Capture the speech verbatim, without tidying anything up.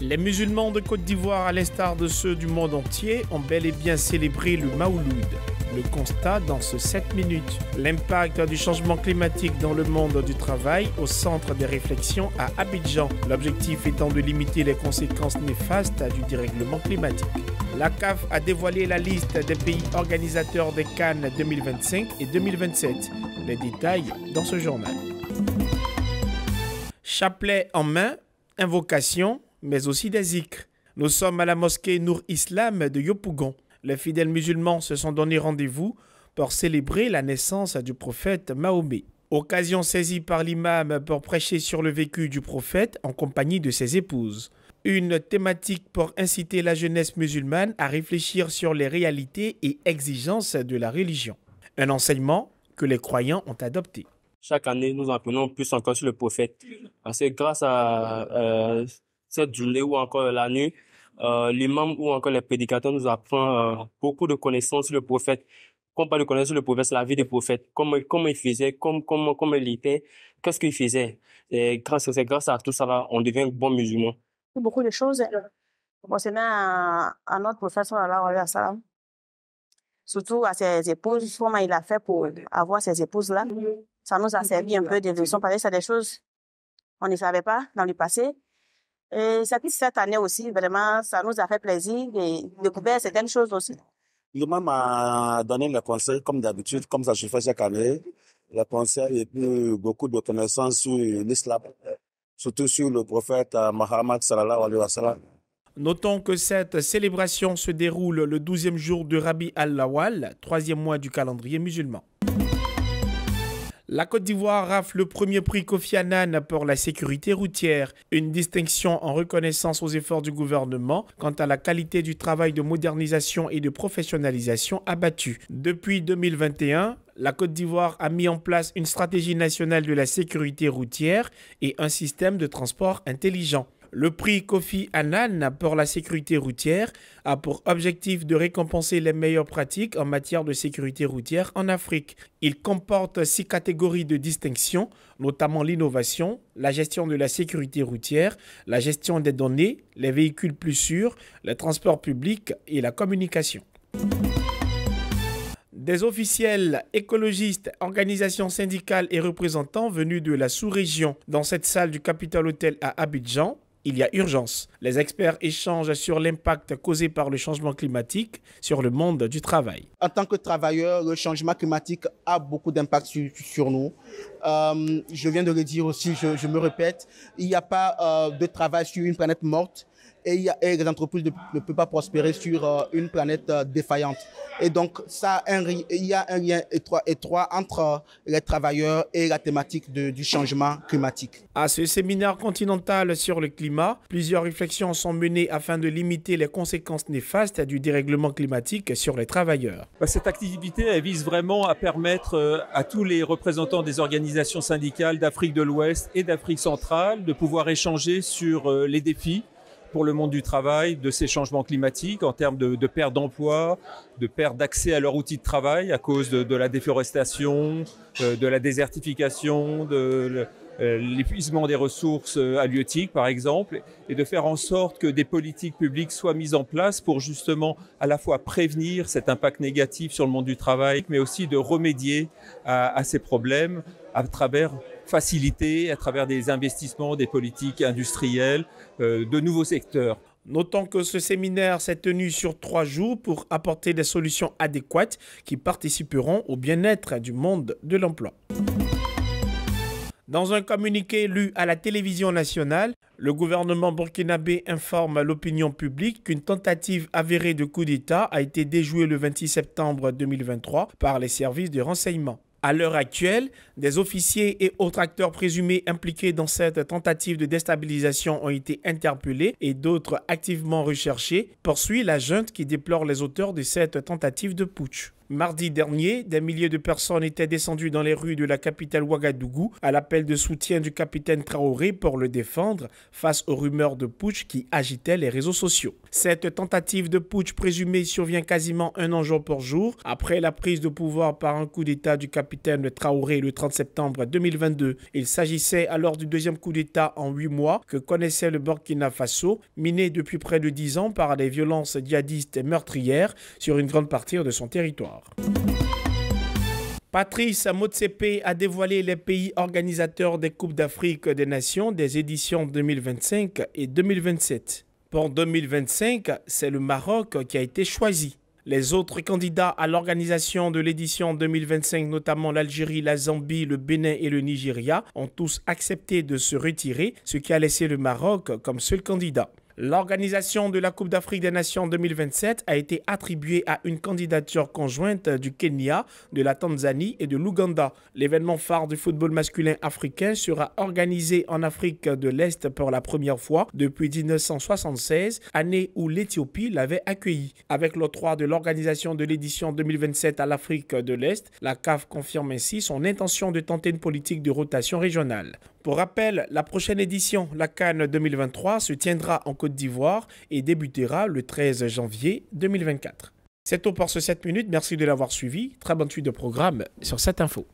Les musulmans de Côte d'Ivoire, à l'instar de ceux du monde entier, ont bel et bien célébré le Mawloud. Le constat dans ce sept minutes. L'impact du changement climatique dans le monde du travail au centre des réflexions à Abidjan. L'objectif étant de limiter les conséquences néfastes du dérèglement climatique. La C A F a dévoilé la liste des pays organisateurs des Cannes deux mille vingt-cinq et deux mille vingt-sept. Les détails dans ce journal. Chapelet en main, invocation, mais aussi des zikrs. Nous sommes à la mosquée Nour Islam de Yopougon. Les fidèles musulmans se sont donné rendez-vous pour célébrer la naissance du prophète Mahomet. Occasion saisie par l'imam pour prêcher sur le vécu du prophète en compagnie de ses épouses. Une thématique pour inciter la jeunesse musulmane à réfléchir sur les réalités et exigences de la religion. Un enseignement que les croyants ont adopté. Chaque année, nous en apprenons plus encore sur le prophète. Parce que grâce à euh, cette journée ou encore la nuit, euh, l'imam ou encore les prédicateurs nous apprennent euh, beaucoup de connaissances sur le prophète. Quand on parle de connaissances sur le prophète, c'est la vie du prophète. Comment, comment il faisait, comment, comment, comment il était, qu'est-ce qu'il faisait. Et grâce, c'est grâce à tout ça, là, on devient un bon musulman. Beaucoup de choses concernant à, à notre prophète sallallahu alayhi wa sallam. Surtout à ses épouses, comment il a fait pour avoir ces épouses-là. Ça nous a servi un peu de leçon parce que c'est des choses qu'on ne savait pas dans le passé. Et cette, cette année aussi, vraiment, ça nous a fait plaisir de découvrir certaines choses aussi. L'imam m'a donné les conseils, comme d'habitude, comme ça je fais chaque année. Les conseils et puis beaucoup de connaissances sur l'islam, surtout sur le prophète Mohammed sallallahu alayhi wa sallam. Notons que cette célébration se déroule le douzième jour de Rabi al-Awwal, troisième mois du calendrier musulman. La Côte d'Ivoire rafle le premier prix Kofi Annan pour la sécurité routière, une distinction en reconnaissance aux efforts du gouvernement quant à la qualité du travail de modernisation et de professionnalisation abattu. Depuis deux mille vingt et un, la Côte d'Ivoire a mis en place une stratégie nationale de la sécurité routière et un système de transport intelligent. Le prix Kofi Annan pour la sécurité routière a pour objectif de récompenser les meilleures pratiques en matière de sécurité routière en Afrique. Il comporte six catégories de distinction, notamment l'innovation, la gestion de la sécurité routière, la gestion des données, les véhicules plus sûrs, le transport public et la communication. Des officiels, écologistes, organisations syndicales et représentants venus de la sous-région dans cette salle du Capitol Hotel à Abidjan. Il y a urgence. Les experts échangent sur l'impact causé par le changement climatique sur le monde du travail. En tant que travailleur, le changement climatique a beaucoup d'impact sur, sur nous. Euh, je viens de le dire aussi, je, je me répète, il n'y a pas euh, de travail sur une planète morte et, il y a, et les entreprises ne, ne peuvent pas prospérer sur euh, une planète euh, défaillante. Et donc, ça, un, il y a un lien étroit, étroit entre les travailleurs et la thématique de, du changement climatique. À ce séminaire continental sur le climat, plusieurs réflexions sont menées afin de limiter les conséquences néfastes du dérèglement climatique sur les travailleurs. Cette activité elle vise vraiment à permettre à tous les représentants des organisations syndicales d'Afrique de l'Ouest et d'Afrique centrale de pouvoir échanger sur les défis pour le monde du travail, de ces changements climatiques en termes de, de perte d'emploi, de perte d'accès à leur outil de travail à cause de, de la déforestation, de, de la désertification, de euh, l'épuisement des ressources halieutiques par exemple, et de faire en sorte que des politiques publiques soient mises en place pour justement à la fois prévenir cet impact négatif sur le monde du travail, mais aussi de remédier à, à ces problèmes à travers faciliter à travers des investissements, des politiques industrielles, euh, de nouveaux secteurs. Notons que ce séminaire s'est tenu sur trois jours pour apporter des solutions adéquates qui participeront au bien-être du monde de l'emploi. Dans un communiqué lu à la télévision nationale, le gouvernement burkinabé informe l'opinion publique qu'une tentative avérée de coup d'État a été déjouée le vingt-six septembre deux mille vingt-trois par les services de renseignement. À l'heure actuelle, des officiers et autres acteurs présumés impliqués dans cette tentative de déstabilisation ont été interpellés et d'autres activement recherchés, poursuit la junte qui déplore les auteurs de cette tentative de putsch. Mardi dernier, des milliers de personnes étaient descendues dans les rues de la capitale Ouagadougou à l'appel de soutien du capitaine Traoré pour le défendre face aux rumeurs de putsch qui agitaient les réseaux sociaux. Cette tentative de putsch présumée survient quasiment un an jour pour jour après la prise de pouvoir par un coup d'État du capitaine Traoré le trente septembre deux mille vingt-deux. Il s'agissait alors du deuxième coup d'État en huit mois que connaissait le Burkina Faso, miné depuis près de dix ans par des violences djihadistes et meurtrières sur une grande partie de son territoire. Patrice Motsepe a dévoilé les pays organisateurs des Coupes d'Afrique des Nations des éditions deux mille vingt-cinq et deux mille vingt-sept. Pour deux mille vingt-cinq, c'est le Maroc qui a été choisi. Les autres candidats à l'organisation de l'édition deux mille vingt-cinq, notamment l'Algérie, la Zambie, le Bénin et le Nigeria, ont tous accepté de se retirer, ce qui a laissé le Maroc comme seul candidat. L'organisation de la Coupe d'Afrique des Nations deux mille vingt-sept a été attribuée à une candidature conjointe du Kenya, de la Tanzanie et de l'Ouganda. L'événement phare du football masculin africain sera organisé en Afrique de l'Est pour la première fois depuis mille neuf cent soixante-seize, année où l'Éthiopie l'avait accueilli. Avec l'octroi de l'organisation de l'édition deux mille vingt-sept à l'Afrique de l'Est, la C A F confirme ainsi son intention de tenter une politique de rotation régionale. Pour rappel, la prochaine édition, la CAN deux mille vingt-trois, se tiendra en Côte d'Ivoire et débutera le treize janvier deux mille vingt-quatre. C'est tout pour ce sept minutes. Merci de l'avoir suivi. Très bonne suite de programme sur cette info.